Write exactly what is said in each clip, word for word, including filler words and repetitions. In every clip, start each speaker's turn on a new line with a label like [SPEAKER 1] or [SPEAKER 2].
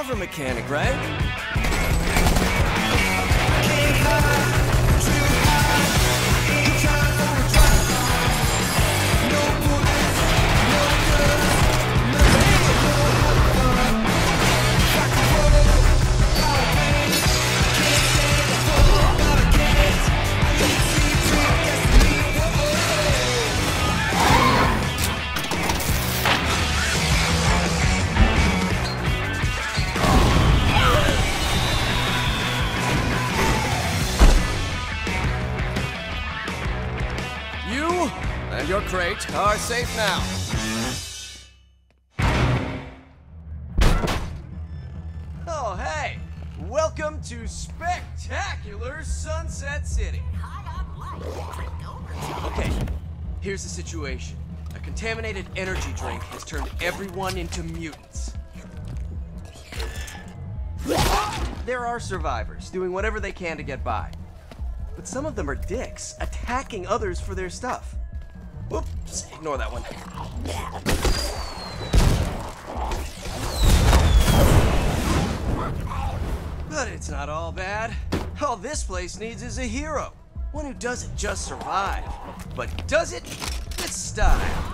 [SPEAKER 1] hover mechanic, right? And your crate are safe now. Oh, hey! Welcome to spectacular Sunset City. Okay, here's the situation. A contaminated energy drink has turned everyone into mutants. There are survivors doing whatever they can to get by. But some of them are dicks, attacking others for their stuff. Whoops, ignore that one. But it's not all bad. All this place needs is a hero. One who doesn't just survive, but does it with style.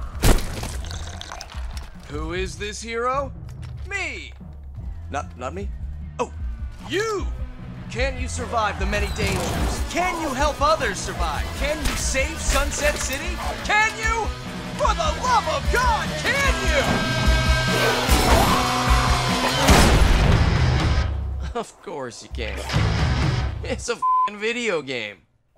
[SPEAKER 1] Who is this hero? Me! Not, not me? Oh, you! Can you survive the many dangers? Can you help others survive? Can you save Sunset City? Can you? For the love of God, can you? Of course you can. It's a f***ing video game.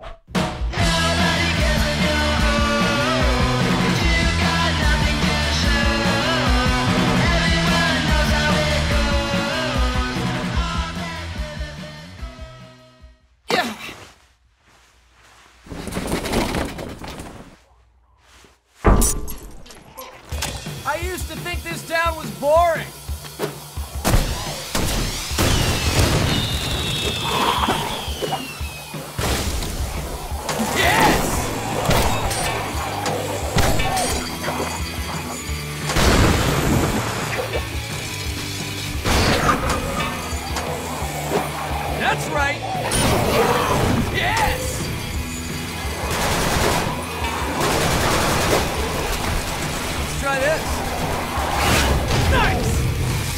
[SPEAKER 1] I used to think this town was boring. Yes! That's right. Yes! Let's try this. Nice!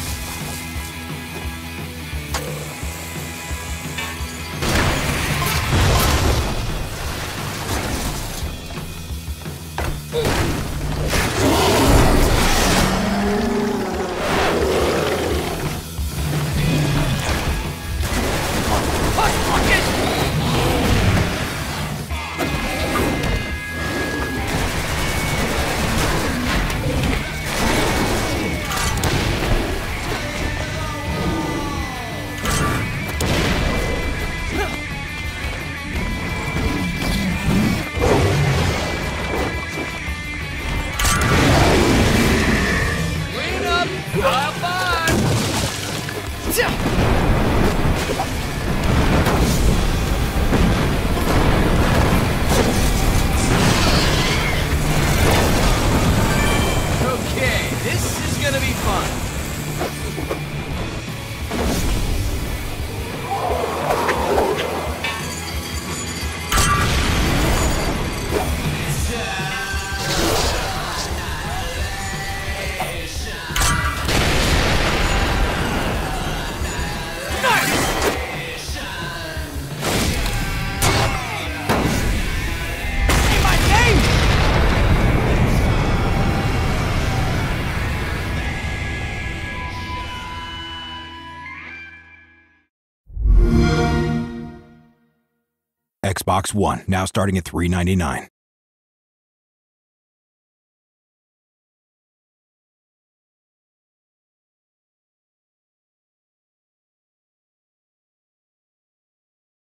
[SPEAKER 1] Okay, this is gonna be fun.
[SPEAKER 2] Xbox One, now starting at three ninety-nine.